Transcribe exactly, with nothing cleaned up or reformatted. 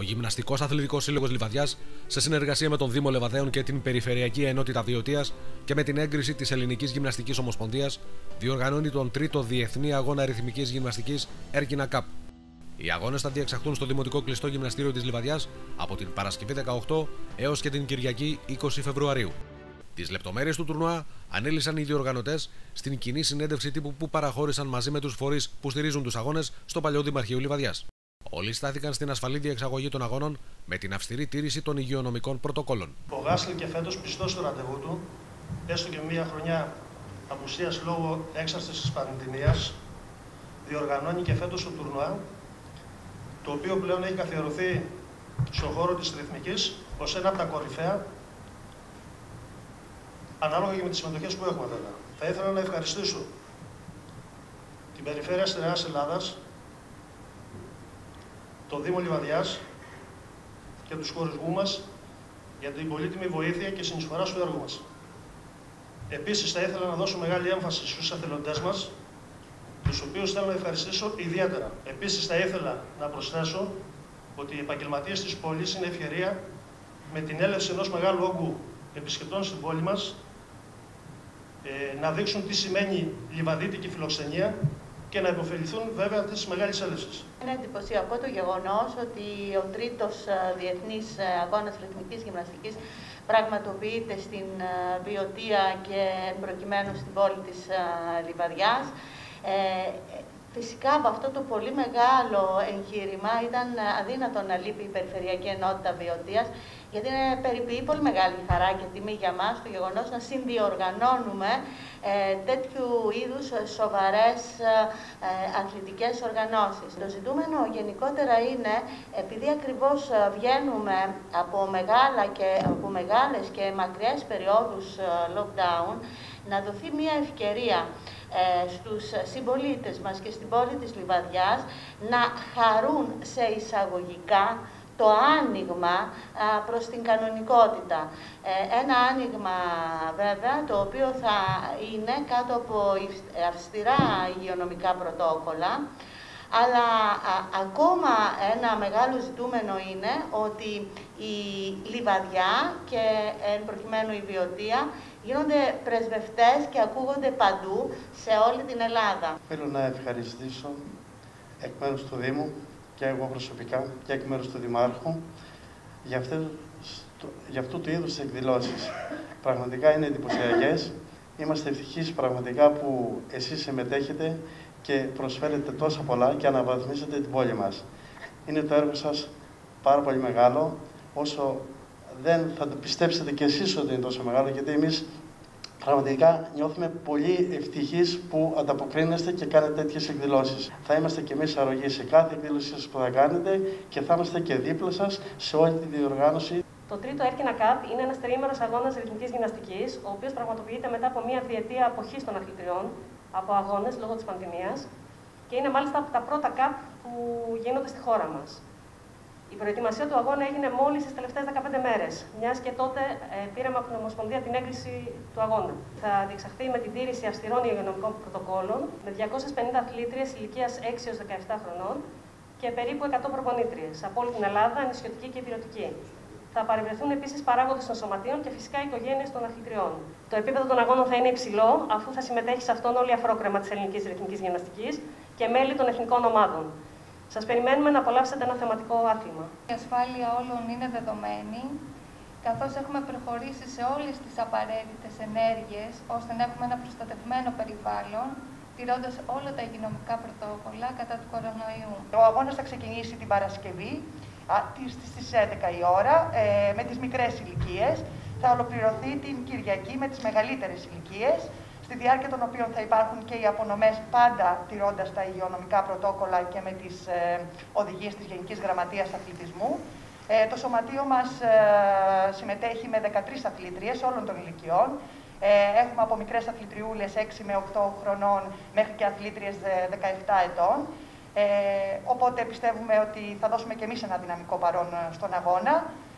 Γυμναστικός Αθλητικός Σύλλογος Λιβαδιάς, σε συνεργασία με τον Δήμο Λεβαδέων και την Περιφερειακή Ενότητα Βιωτίας και με την έγκριση της Ελληνικής Γυμναστικής Ομοσπονδίας, διοργανώνει τον τρίτο Διεθνή Αγώνα Ρυθμικής Γυμναστικής Έρκινα Cup. Οι αγώνες θα διεξαχθούν στο Δημοτικό Κλειστό Γυμναστήριο της Λιβαδιάς από την Παρασκευή δεκαοκτώ έως και την Κυριακή είκοσι Φεβρουαρίου. Τις λεπτομέρειες του τουρνουά ανέλησαν οι διοργανωτές στην κοινή συνέντευξη τύπου που παραχώρησαν μαζί με τους φορείς που στηρίζουν τους αγώνες στο παλιό Δημαρχείο Λιβαδιάς. Όλοι στάθηκαν στην ασφαλή διεξαγωγή των αγώνων με την αυστηρή τήρηση των υγειονομικών πρωτοκόλων. Ο Γάσλη και φέτος πιστός στο ραντεβού του, έστω και μία χρονιά απουσίας λόγω έξαρσης της πανδημίας, διοργανώνει και φέτος το τουρνουά, το οποίο πλέον έχει καθιερωθεί στον χώρο της ρυθμικής ως ένα από τα κορυφαία, ανάλογα και με τις συμμετοχές που έχουμε βέβαια. Θα ήθελα να ευχαριστήσω την Περιφέρεια Στερεάς Ελλάδας, το Δήμο Λιβαδιάς και τους χορηγούς μας για την πολύτιμη βοήθεια και συνεισφορά στο έργο μας. Επίσης, θα ήθελα να δώσω μεγάλη έμφαση στους εθελοντές μας, τους οποίους θέλω να ευχαριστήσω ιδιαίτερα. Επίσης, θα ήθελα να προσθέσω ότι οι επαγγελματίες της πόλης είναι ευκαιρία, με την έλευση ενός μεγάλου όγκου επισκεπτών στην πόλη μας, να δείξουν τι σημαίνει λιβαδίτικη φιλοξενία και να υποφεληθούν βέβαια αυτής της μεγάλης έλευσης. Είναι εντυπωσιακό το γεγονός ότι ο τρίτος Διεθνής Αγώνας Ρυθμικής Γυμναστικής πραγματοποιείται στην Βιωτία και προκειμένου στην πόλη της Λιβαδιάς. Ε, Φυσικά από αυτό το πολύ μεγάλο εγχείρημα ήταν αδύνατο να λείπει η Περιφερειακή Ενότητα Βιωτίας, γιατί είναι περιποιεί πολύ μεγάλη χαρά και τιμή για μας το γεγονός να συνδιοργανώνουμε ε, τέτοιου είδους σοβαρές ε, αθλητικές οργανώσεις. Το ζητούμενο γενικότερα είναι, επειδή ακριβώς βγαίνουμε από, μεγάλα και, από μεγάλες και μακριές περιόδους lockdown, να δοθεί μια ευκαιρία ε, στους συμπολίτες μας και στην πόλη της Λιβαδιάς να χαρούν σε εισαγωγικά το άνοιγμα α, προς την κανονικότητα. Ε, ένα άνοιγμα βέβαια το οποίο θα είναι κάτω από αυστηρά υγειονομικά πρωτόκολλα, αλλά α, ακόμα ένα μεγάλο ζητούμενο είναι ότι η Λιβαδιά και εν προκειμένου η Βιωτία γίνονται πρεσβευτές και ακούγονται παντού σε όλη την Ελλάδα. Θέλω να ευχαριστήσω εκ μέρους του Δήμου και εγώ προσωπικά και εκ μέρους του Δημάρχου για, αυτές, για αυτού του είδους εκδηλώσεις. Πραγματικά είναι εντυπωσιακές. Είμαστε ευτυχείς πραγματικά που εσείς συμμετέχετε και προσφέρετε τόσα πολλά και αναβαθμίζετε την πόλη μας. Είναι το έργο σας πάρα πολύ μεγάλο, όσο δεν θα το πιστέψετε κι εσείς ότι είναι τόσο μεγάλο, γιατί εμείς πραγματικά νιώθουμε πολύ ευτυχείς που ανταποκρίνεστε και κάνετε τέτοιες εκδηλώσεις. Θα είμαστε κι εμείς αρρωγοί σε κάθε εκδήλωση σας που θα κάνετε και θα είμαστε και δίπλα σας σε όλη τη διοργάνωση. Το τρίτο Έρκινα Cup είναι ένας τριήμερος αγώνας ρυθμικής γυμναστικής, ο οποίος πραγματοποιείται μετά από μια διετία αποχής των αθλητριών από αγώνες λόγω της πανδημίας και είναι μάλιστα από τα πρώτα cup που γίνονται στη χώρα μας. Η προετοιμασία του αγώνα έγινε μόλις τις τελευταίες δεκαπέντε μέρες, μιας και τότε ε, πήραμε από την Ομοσπονδία την έγκριση του αγώνα. Θα διεξαχθεί με την τήρηση αυστηρών υγειονομικών πρωτοκόλων, με διακόσιες πενήντα αθλήτριες ηλικίας έξι έως δεκαεπτά χρονών και περίπου εκατό προπονήτριες από όλη την Ελλάδα, νησιωτική και υπηρετική. Θα παρευρεθούν επίσης παράγοντες των σωματείων και φυσικά οι οικογένειες των αθλητριών. Το επίπεδο των αγώνων θα είναι υψηλό, αφού θα συμμετέχει σε αυτόν όλη η αφρόκρεμα της ελληνικής ρυθμικής γυμναστικής και μέλη των εθνικών ομάδων. Σας περιμένουμε να απολαύσετε ένα θεματικό άθλημα. Η ασφάλεια όλων είναι δεδομένη, καθώς έχουμε προχωρήσει σε όλες τις απαραίτητες ενέργειες, ώστε να έχουμε ένα προστατευμένο περιβάλλον, τηρώντας όλα τα υγειονομικά πρωτόκολλα κατά του κορονοϊού. Ο αγώνας θα ξεκινήσει την Παρασκευή στις έντεκα η ώρα ε, με τις μικρές ηλικίες. Θα ολοκληρωθεί την Κυριακή με τις μεγαλύτερες ηλικίες, στη διάρκεια των οποίων θα υπάρχουν και οι απονομές, πάντα τηρώντας τα υγειονομικά πρωτόκολλα και με τις ε, οδηγίες της Γενικής Γραμματείας Αθλητισμού. Ε, το σωματείο μας ε, συμμετέχει με δεκατρείς αθλήτριες όλων των ηλικιών. Ε, έχουμε από μικρές αθλητριούλες έξι με οκτώ χρονών μέχρι και αθλήτριες δεκαεπτά ετών. Ε, οπότε πιστεύουμε ότι θα δώσουμε και εμείς ένα δυναμικό παρόν στον αγώνα.